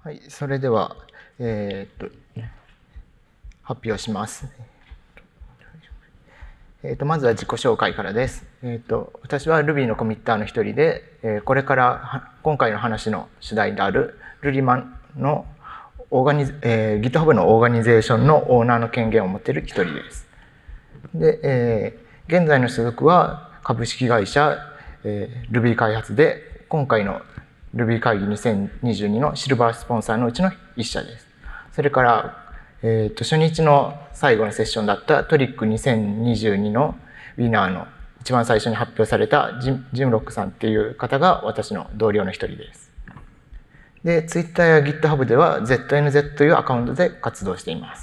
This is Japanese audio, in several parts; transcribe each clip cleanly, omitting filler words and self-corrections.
はい、それでは、発表します。まずは自己紹介からです。私は Ruby のコミッターの一人で、これから今回の話の主題であるルリマのGitHub のオーガニゼーションのオーナーの権限を持っている一人です。で、現在の所属は株式会社、Ruby 開発で、今回の Ruby 会議2022のシルバースポンサーのうちの一社です。それから、初日の最後のセッションだったトリック2022のウィナーの一番最初に発表されたジムロックさんっていう方が私の同僚の一人です。で、Twitter や GitHub では ZNZ というアカウントで活動しています。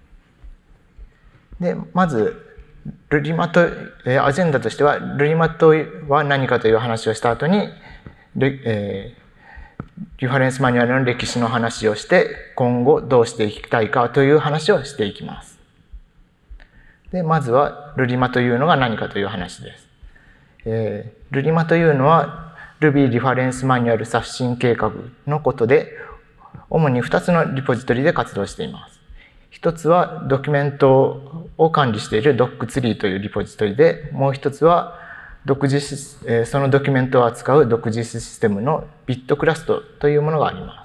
で、まず、ルリマと、アジェンダとしては、ルリマとは何かという話をした後に、リファレンスマニュアルの歴史の話をして、今後どうしていきたいかという話をしていきます。で、まずは、ルリマというのが何かという話です。ルリマというのは、Ruby リファレンスマニュアル刷新計画のことで、主に2つのリポジトリで活動しています。一つはドキュメントを管理している Doc3 というリポジトリで、もう一つはそのドキュメントを扱う独自システムの Bitcrust というものがあります。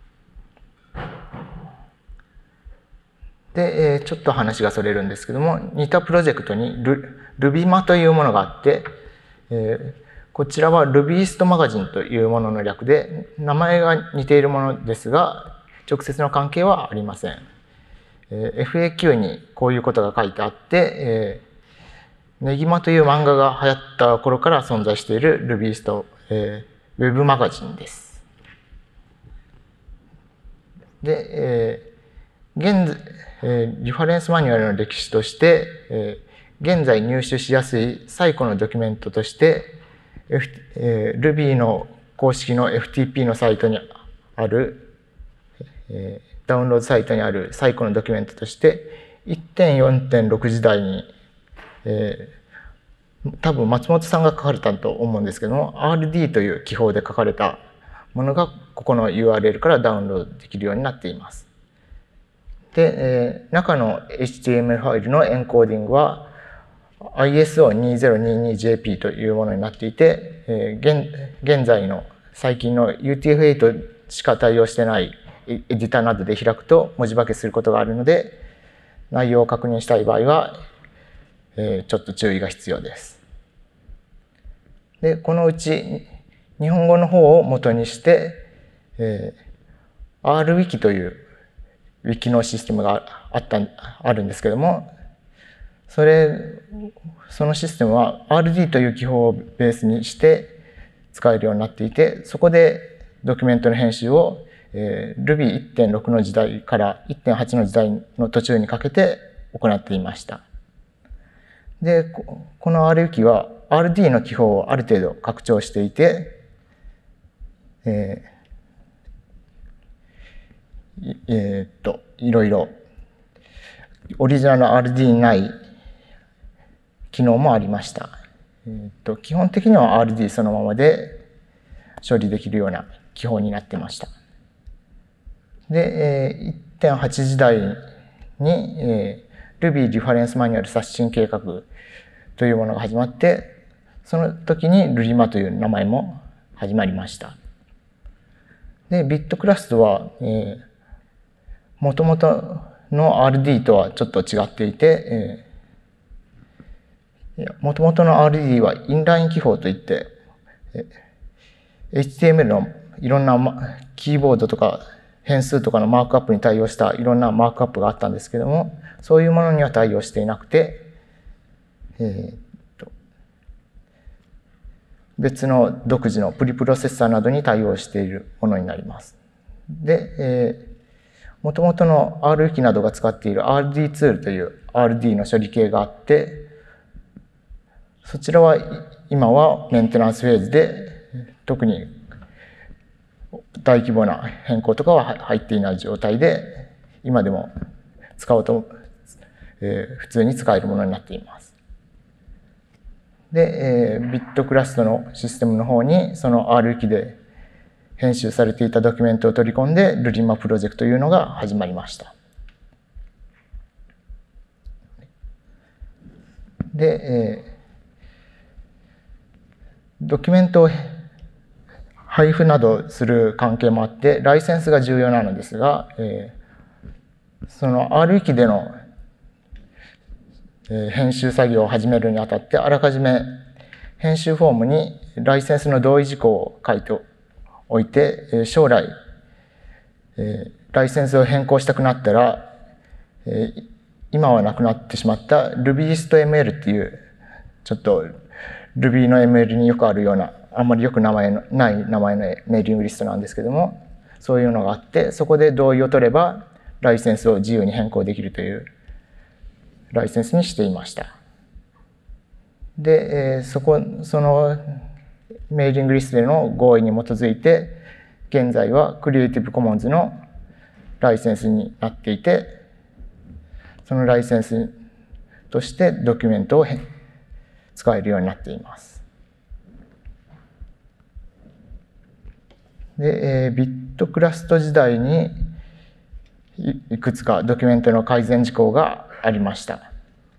で、ちょっと話がそれるんですけども、似たプロジェクトに Rubyma というものがあって、こちらは Rubyist マガジンというものの略で、名前が似ているものですが、直接の関係はありません。FAQ にこういうことが書いてあって、ネギマという漫画が流行った頃から存在している Rubyist、ウェブマガジンです。で、リファレンスマニュアルの歴史として、現在入手しやすい最古のドキュメントとして、Ruby の公式の FTP のサイトにある、ダウンロードサイトにある最古のドキュメントとして 1.4.6 時代に、多分松本さんが書かれたと思うんですけども RD という記法で書かれたものがここの URL からダウンロードできるようになっています。で、中の HTML ファイルのエンコーディングは ISO2022JP というものになっていて、現在の最近の UTF-8 しか対応してないエディターなどで開くと文字化けすることがあるので、内容を確認したい場合は、ちょっと注意が必要です。で、このうち日本語の方を元にして、RWiki というウィキのシステムがあるんですけども、そのシステムは RD という記法をベースにして使えるようになっていて、そこでドキュメントの編集をRuby 1.6 の時代から 1.8 の時代の途中にかけて行っていました。で、この RWiki は RD の記法をある程度拡張していて、いろいろオリジナルの RD にない機能もありました。基本的には RD そのままで処理できるような記法になっていました。で、1.8 時代に、Ruby リファレンスマニュアル刷新計画というものが始まって、その時にルリマという名前も始まりました。で、Bitcrust は、元々の RD とはちょっと違っていて、元々の RD はインライン記法といって、HTML のいろんなキーボードとか変数とかのマークアップに対応したいろんなマークアップがあったんですけども、そういうものには対応していなくて、別の独自のプリプロセッサーなどに対応しているものになります。で、元々の RWiki などが使っている RD ツールという RD の処理系があって、そちらは今はメンテナンスフェーズで、特に大規模な変更とかは入っていない状態で、今でも使おうと、普通に使えるものになっています。で、Bitcrust のシステムの方にその RWiki で編集されていたドキュメントを取り込んでルリマプロジェクトというのが始まりました。で、ドキュメントを配布などする関係もあってライセンスが重要なのですが、その R ウィキでの編集作業を始めるにあたってあらかじめ編集フォームにライセンスの同意事項を書いておいて、将来ライセンスを変更したくなったら今はなくなってしまった RubyistML っていうちょっと Ruby の ML によくあるようなあんまりよくない名前のメーリングリストなんですけども、そういうのがあってそこで同意を取ればライセンスを自由に変更できるというライセンスにしていました。で、そのメーリングリストでの合意に基づいて現在はクリエイティブコモンズのライセンスになっていて、そのライセンスとしてドキュメントを使えるようになっています。で、ビットクラスト時代にいくつかドキュメントの改善事項がありました。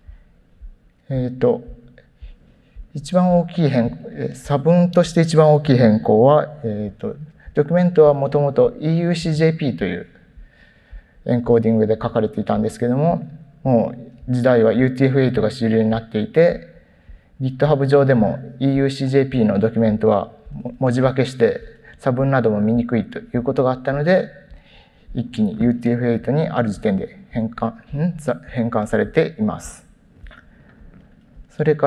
一番大きい差分として一番大きい変更は、ドキュメントはもともと EUCJP というエンコーディングで書かれていたんですけども、もう時代は UTF-8 が主流になっていて、GitHub 上でも EUCJP のドキュメントは文字化けして差分なども見にくいということがあったので、一気に UTF-8 にある時点で変換されています。それから、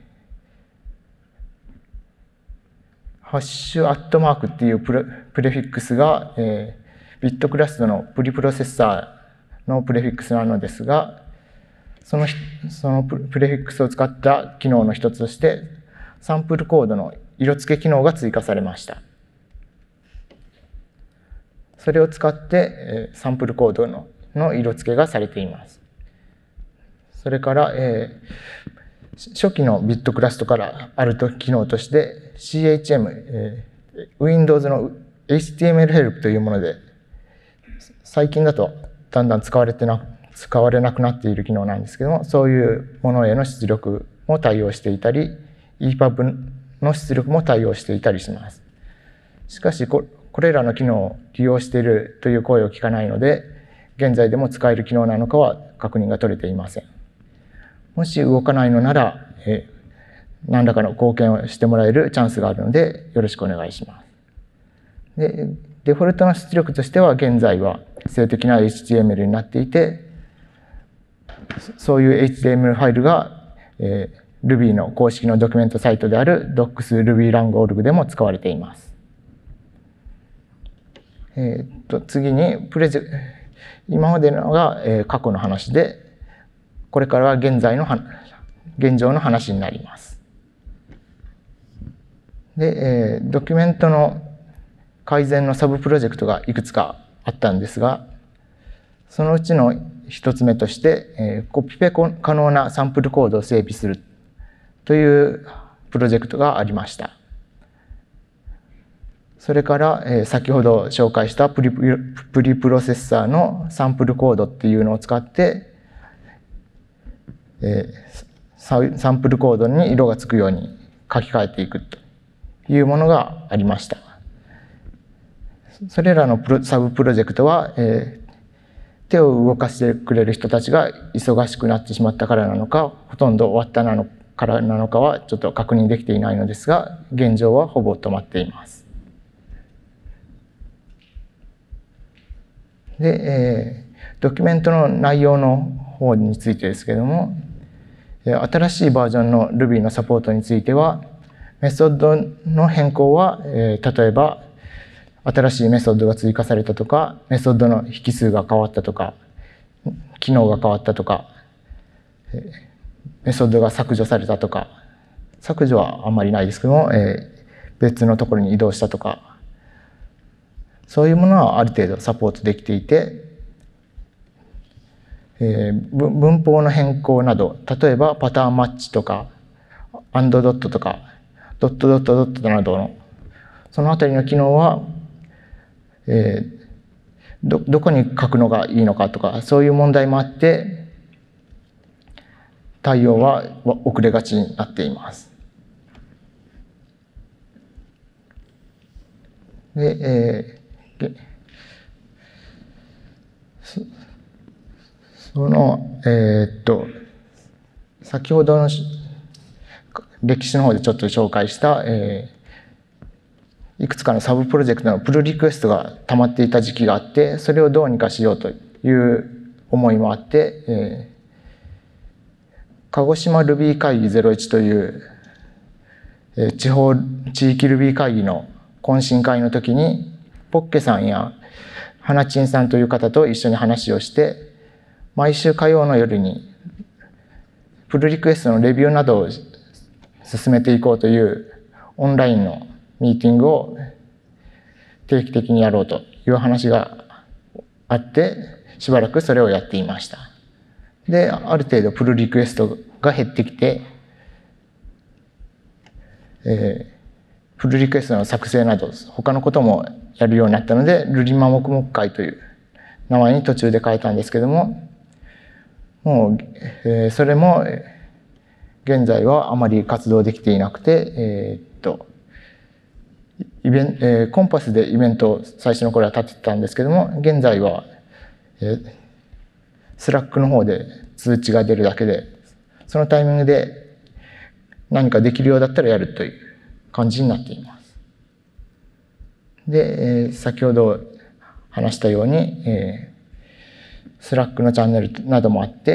ハッシュアットマークっていうプレフィックスが、ビットクラストのプリプロセッサーのプレフィックスなのですが、そのプレフィックスを使った機能の一つとしてサンプルコードの色付け機能が追加されました。それを使ってサンプルコードの色付けがされています。それから、初期のビットクラストからある機能として CHM、Windows の HTML ヘルプというもので、最近だとだんだん使われなくなっている機能なんですけども、そういうものへの出力も対応していたり、EPUB の出力も対応していたりします。しかしこれらの機能を利用しているという声を聞かないので、現在でも使える機能なのかは確認が取れていません。もし動かないのなら、何らかの貢献をしてもらえるチャンスがあるので、よろしくお願いします。で、デフォルトの出力としては、現在は静的な HTML になっていて、そういう HTML ファイルが、Ruby の公式のドキュメントサイトである docs.rubylang.org でも使われています。次に今までのが、過去の話で、これからは現状の話になります。で、ドキュメントの改善のサブプロジェクトがいくつかあったんですが、そのうちの一つ目として、コピペ可能なサンプルコードを整備するというプロジェクトがありました。それから、先ほど紹介したプリプロセッサーのサンプルコードっていうのを使って、サンプルコードに色がつくように書き換えていくというものがありました。それらのサブプロジェクトは、手を動かしてくれる人たちが忙しくなってしまったからなのか、ほとんど終わったからなのかはちょっと確認できていないのですが、現状はほぼ止まっています。で、ドキュメントの内容の方についてですけれども、新しいバージョンの Ruby のサポートについては、メソッドの変更は、例えば、新しいメソッドが追加されたとか、メソッドの引数が変わったとか、機能が変わったとか、メソッドが削除されたとか、削除はあんまりないですけども、別のところに移動したとか、そういうものはある程度サポートできていて、文法の変更など、例えばパターンマッチとか、アンドドットとか、ドットドットドットなどの、 そのあたりの機能は、どこに書くのがいいのかとか、そういう問題もあって、対応は遅れがちになっています。で、その、先ほどの歴史の方でちょっと紹介した、いくつかのサブプロジェクトのプルリクエストが溜まっていた時期があって、それをどうにかしようという思いもあって、鹿児島 Ruby 会議01という、地域 Ruby 会議の懇親会の時に、ポッケさんや花ちんさんという方と一緒に話をして、毎週火曜の夜にプルリクエストのレビューなどを進めていこうというオンラインのミーティングを定期的にやろうという話があって、しばらくそれをやっていました。で、ある程度プルリクエストが減ってきて、プルリクエストの作成など他のこともやるようになったので、ルリマ黙々会という名前に途中で変えたんですけども、もう、それも現在はあまり活動できていなくて、コンパスでイベントを最初の頃は立ててたんですけども、現在は、スラックの方で通知が出るだけで、そのタイミングで何かできるようだったらやるという感じになっています。で、先ほど話したように、スラックのチャンネルなどもあって、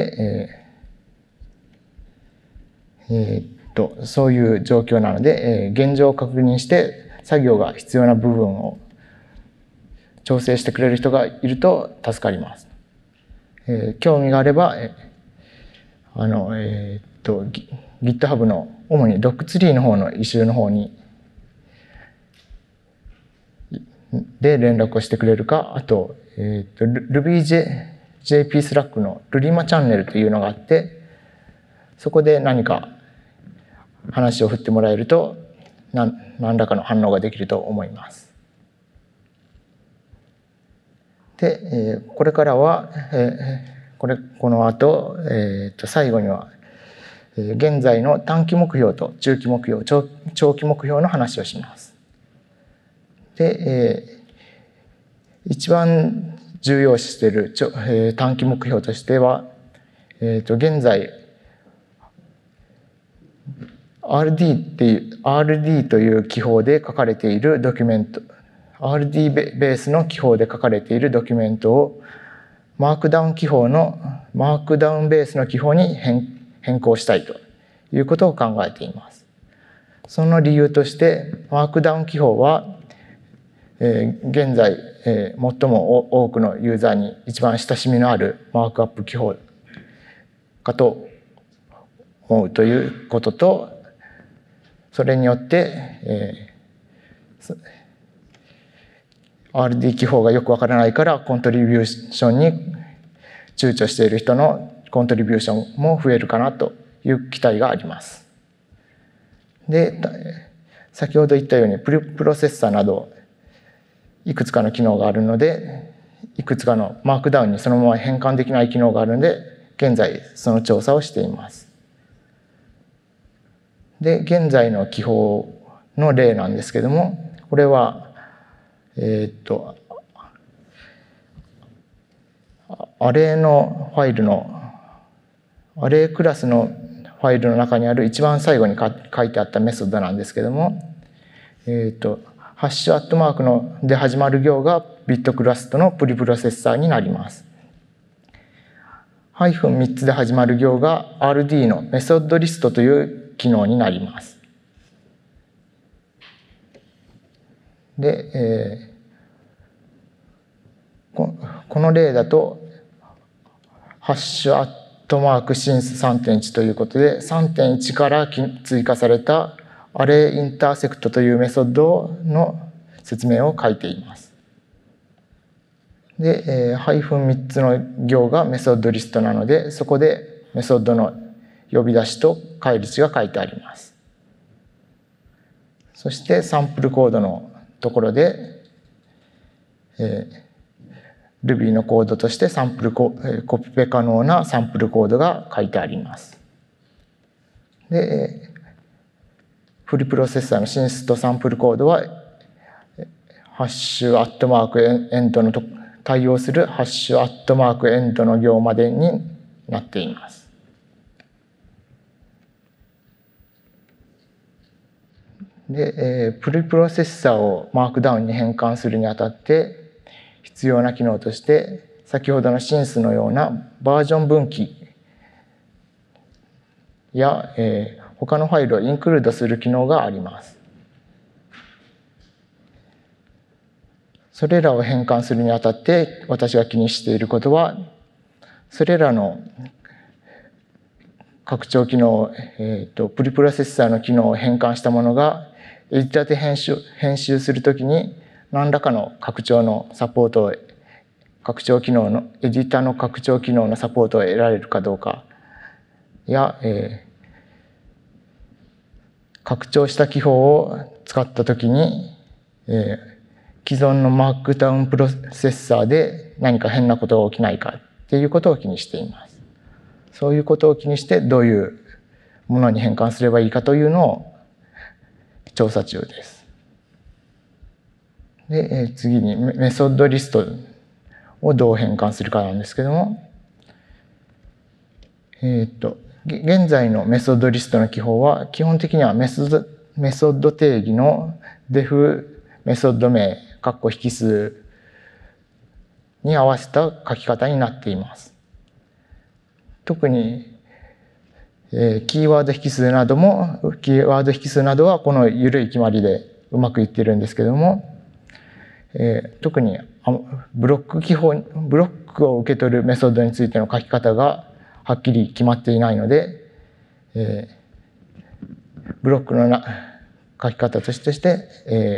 そういう状況なので、現状を確認して作業が必要な部分を調整してくれる人がいると助かります。興味があれば、GitHub の主に Doc3 の方のイシューの方にで連絡をしてくれるか、あと、RubyJP スラックのルリマチャンネルというのがあって、そこで何か話を振ってもらえると何らかの反応ができると思います。で、これからは、この後、最後には、現在の短期目標と中期目標、長期目標の話をします。で、一番重要視している短期目標としては、現在 RD という記法で書かれているドキュメント、RD ベースの記法で書かれているドキュメントをマークダウンベースの記法に変更したいということを考えています。その理由としてマークダウン記法は、現在、最も多くのユーザーに一番親しみのあるマークアップ記法かと思うということと、それによって、RD 記法がよくわからないからコントリビューションに躊躇している人のコントリビューションも増えるかなという期待があります。で、先ほど言ったようにプロセッサーなどいくつかの機能があるので、いくつかのマークダウンにそのまま変換できない機能があるので、現在その調査をしています。で、現在の記法の例なんですけども、これはアレークラスのファイルの中にある一番最後に書いてあったメソッドなんですけども、ハッシュアットマークので始まる行がビットクラストのプリプロセッサーになります。ハイフン3つで始まる行が RD のメソッドリストという機能になります。で、この例だとハッシュアットマークシンス 3.1 ということで 3.1 から追加されたアレイインターセクトというメソッドの説明を書いています。で、ハイフン3つの行がメソッドリストなので、そこでメソッドの呼び出しと返り値が書いてあります。そしてサンプルコードのところで、Ruby のコードとしてコピペ可能なサンプルコードが書いてあります。で、フルプロセッサーの進出とサンプルコードはハッシュアットマークエンドの対応するハッシュアットマークエンドの行までになっています。で、プリプロセッサーをマークダウンに変換するにあたって必要な機能として、先ほどのシンスのようなバージョン分岐や、他のファイルをインクルードする機能があります。それらを変換するにあたって私が気にしていることは、それらの拡張機能、プリプロセッサーの機能を変換したものがエディターで編集するときに何らかの拡張のサポートをエディターの拡張機能のサポートを得られるかどうかや、拡張した記法を使ったときに、既存のマークダウンプロセッサーで何か変なことが起きないかっていうことを気にしています。そういうことを気にしてどういうものに変換すればいいかというのを調査中です。で、次にメソッドリストをどう変換するかなんですけども、現在のメソッドリストの記法は基本的にはメソッド定義の def メソッド名引数に合わせた書き方になっています。特にキーワード引数などはこの緩い決まりでうまくいっているんですけども、特にブロックを受け取るメソッドについての書き方がはっきり決まっていないので、ブロックの書き方として、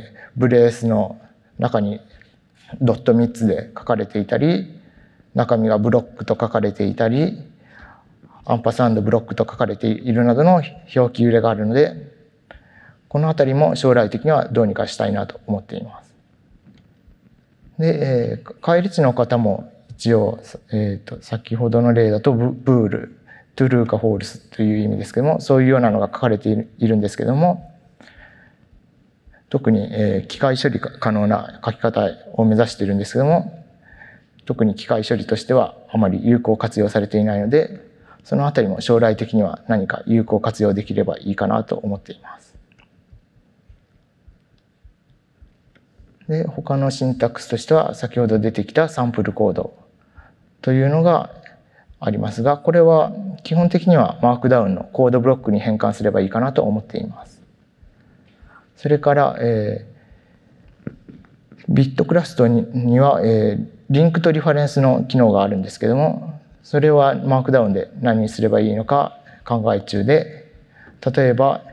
ブレースの中にドット3つで書かれていたり、中身がブロックと書かれていたり、アンパサンドブロックと書かれているなどの表記揺れがあるので、このあたりも将来的にはどうにかしたいなと思っています。で、返り値の方も一応、先ほどの例だとブール、トゥルーかフォールスという意味ですけども、そういうようなのが書かれているんですけども、特に機械処理可能な書き方を目指しているんですけども、特に機械処理としてはあまり有効活用されていないので、そのあたりも将来的には何か有効活用できればいいかなと思っています。で、他のシンタックスとしては先ほど出てきたサンプルコードというのがありますが、これは基本的にはマークダウンのコードブロックに変換すればいいかなと思っています。それから、ビットクラストには、リンクとリファレンスの機能があるんですけども、それはマークダウンで何にすればいいのか考え中で、例えば、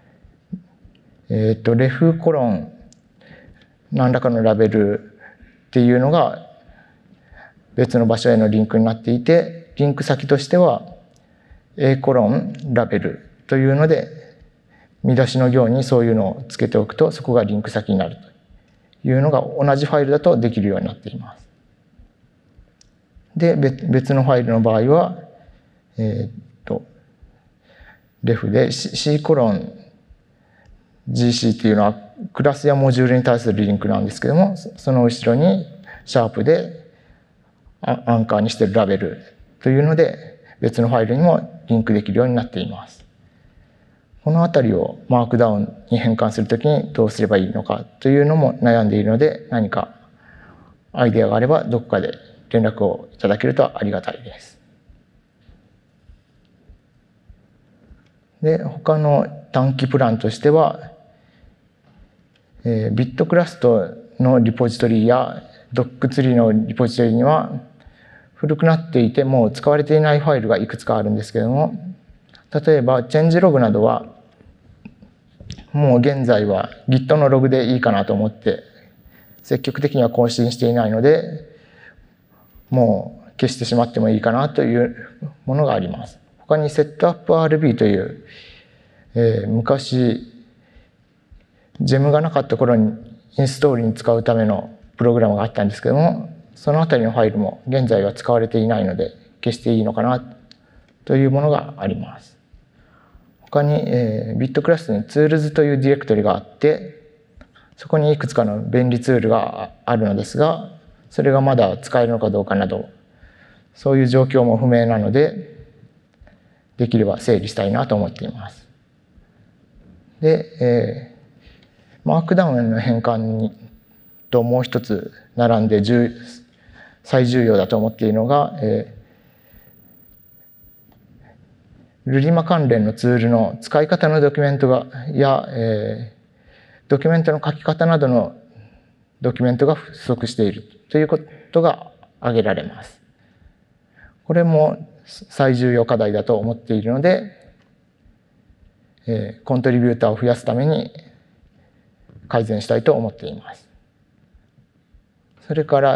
レフコロン何らかのラベルっていうのが別の場所へのリンクになっていて、リンク先としては A コロンラベルというので、見出しの行にそういうのをつけておくと、そこがリンク先になるというのが同じファイルだとできるようになっています。で、別のファイルの場合は、レフで C コロン GC っていうのはクラスやモジュールに対するリンクなんですけども、その後ろにシャープでアンカーにしているラベルというので、別のファイルにもリンクできるようになっています。このあたりをマークダウンに変換するときにどうすればいいのかというのも悩んでいるので、何かアイデアがあればどこかで連絡をいただけるとありがたいです。で、他の短期プランとしては、ビットクラストのリポジトリやドックツリーのリポジトリには古くなっていてもう使われていないファイルがいくつかあるんですけれども、例えばチェンジログなどはもう現在は Git のログでいいかなと思って積極的には更新していないので、もう消してしまってもいいかなというものがあります。他に SetUpRB という、昔ジェムがなかった頃にインストールに使うためのプログラムがあったんですけども、そのあたりのファイルも現在は使われていないので消していいのかなというものがあります。他に、ビットクラスに Tools というディレクトリがあって、そこにいくつかの便利ツールがあるのですが、それがまだ使えるのかどうかなど、そういう状況も不明なので、できれば整理したいなと思っています。で、マークダウンへの変換ともう一つ並んで最重要だと思っているのが、ルリマ関連のツールの使い方のドキュメントや、ドキュメントの書き方などのドキュメントが不足しているということが挙げられます。これも最重要課題だと思っているので、コントリビューターを増やすために改善したいと思っています。それから、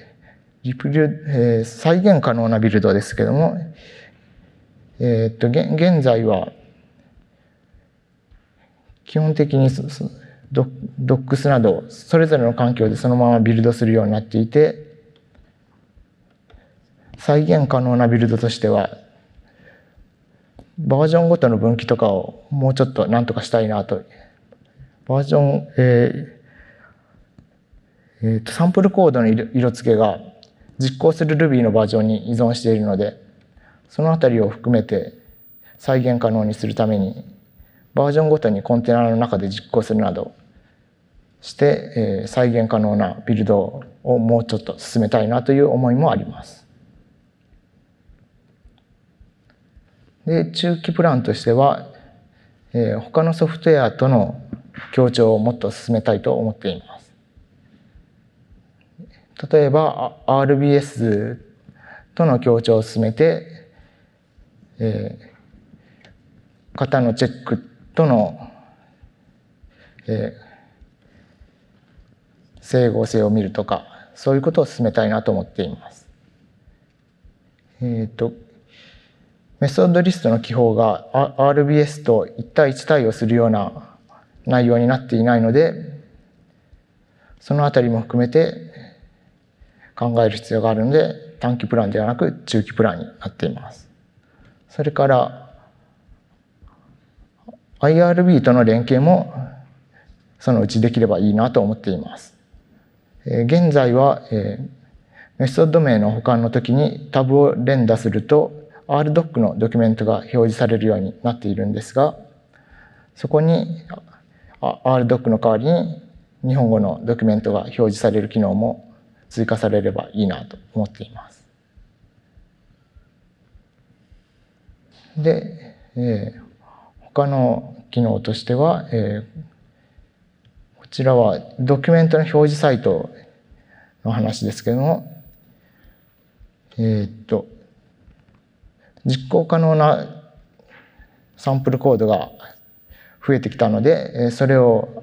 再現可能なビルドですけども、現在は基本的にドックスなどそれぞれの環境でそのままビルドするようになっていて、再現可能なビルドとしてはバージョンごとの分岐とかをもうちょっと何とかしたいなと。バージョン、サンプルコードの色付けが実行する Ruby のバージョンに依存しているので、そのあたりを含めて再現可能にするためにバージョンごとにコンテナの中で実行するなどして、再現可能なビルドをもうちょっと進めたいなという思いもあります。で、中期プランとしては、他のソフトウェアとの協調をもっと進めたいと思っています。例えば RBS との協調を進めて、型のチェックとの、整合性を見るとか、そういうことを進めたいなと思っています。メソッドリストの記法が RBS と1対1対応するような内容になっていないので、そのあたりも含めて考える必要があるので、短期プランではなく中期プランになっています。それから IRB との連携もそのうちできればいいなと思っています。現在はメソッド名の保管の時にタブを連打すると RDoc のドキュメントが表示されるようになっているんですが、そこに RDoc の代わりに日本語のドキュメントが表示される機能も追加されればいいなと思っています。で、他の機能としては、こちらはドキュメントの表示サイトの話ですけれども、実行可能なサンプルコードが増えてきたので、それを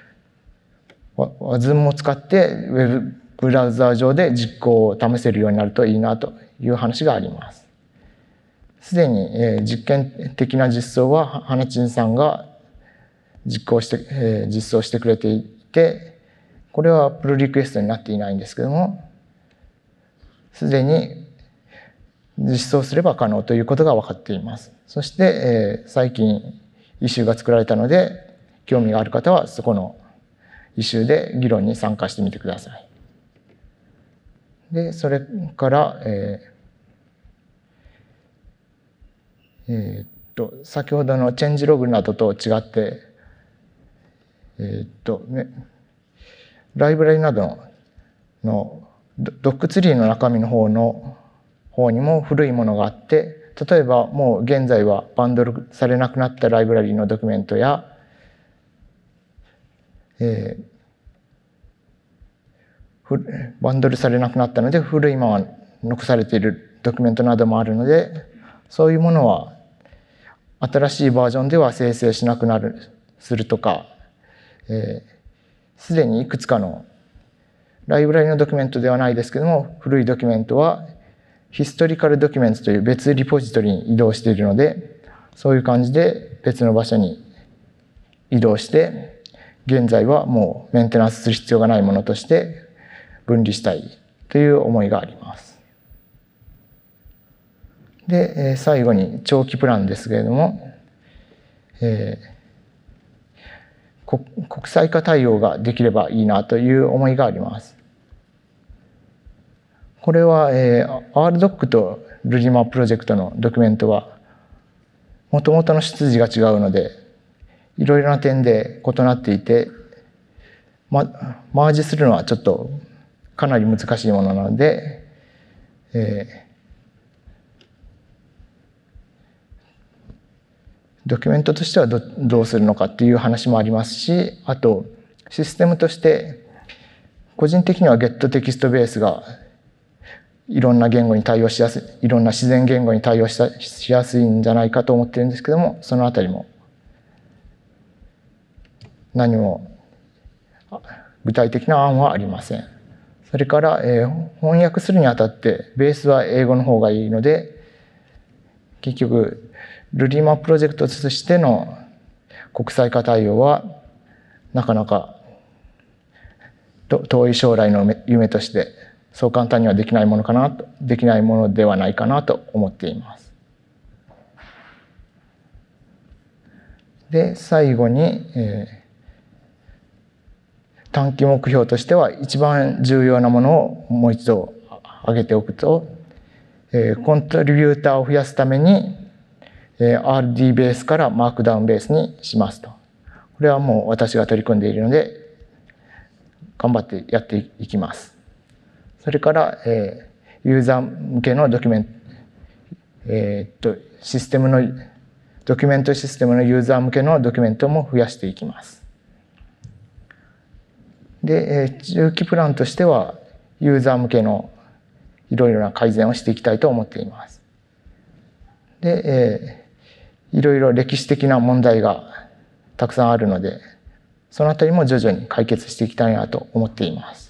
WASM を使ってウェブブラウザー上で実行を試せるようになるといいなという話があります。すでに実験的な実装は花珍さんが実装してくれていて、これはプルリクエストになっていないんですけども、すでに実装すれば可能ということが分かっています。そして、最近イシューが作られたので、興味がある方はそこのイシューで議論に参加してみてください。で、それから、先ほどのチェンジログなどと違って、ライブラリなどのドックツリーの中身の方にも古いものがあって、例えばもう現在はバンドルされなくなったライブラリのドキュメントや、バンドルされなくなったので古いまま残されているドキュメントなどもあるので、そういうものは新しいバージョンでは生成しなくするとか、すでにいくつかのライブラリのドキュメントではないですけども、古いドキュメントはヒストリカルドキュメントという別リポジトリに移動しているので、そういう感じで別の場所に移動して現在はもうメンテナンスする必要がないものとして分離したいという思いがあります。で、最後に長期プランですけれども、国際化対応ができればいいなという思いがあります。これは、RDoc とルリマプロジェクトのドキュメントはもともとの出自が違うのでいろいろな点で異なっていて、マージするのはちょっとかなり難しいものなので、ドキュメントとしてはどうするのかっていう話もありますし、あとシステムとして個人的には Get テキストベースがいろんな言語に対応しやすい、いろんな自然言語に対応しやすいんじゃないかと思ってるんですけども、そのあたりも何も具体的な案はありません。それから、翻訳するにあたってベースは英語の方がいいので、結局ルリマプロジェクトとしての国際化対応はなかなか遠い将来の夢としてそう簡単にはできないものではないかなと思っています。で、最後に、短期目標としては一番重要なものをもう一度挙げておくと、コントリビューターを増やすためにRD ベースからマークダウンベースにしますと。これはもう私が取り組んでいるので頑張ってやっていきます。それから、ユーザー向けのドキュメント、システムのドキュメントシステムのユーザー向けのドキュメントも増やしていきます。で、中期プランとしてはユーザー向けのいろいろな改善をしていきたいと思っています。で、いろいろ歴史的な問題がたくさんあるので、そのあたりも徐々に解決していきたいなと思っています。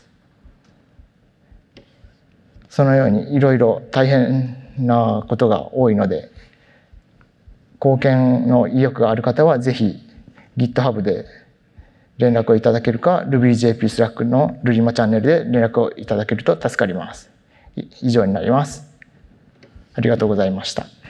そのようにいろいろ大変なことが多いので、貢献の意欲がある方はぜひ GitHub で連絡をいただけるか、RubyJP Slack のルリマチャンネルで連絡をいただけると助かります。以上になります。ありがとうございました。